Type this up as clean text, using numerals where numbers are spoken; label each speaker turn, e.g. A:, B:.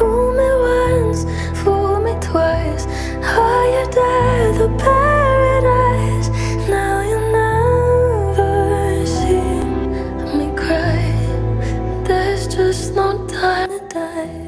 A: Fool me once, fool me twice. Are you there, the paradise? Now you never see me cry. There's just no time to die.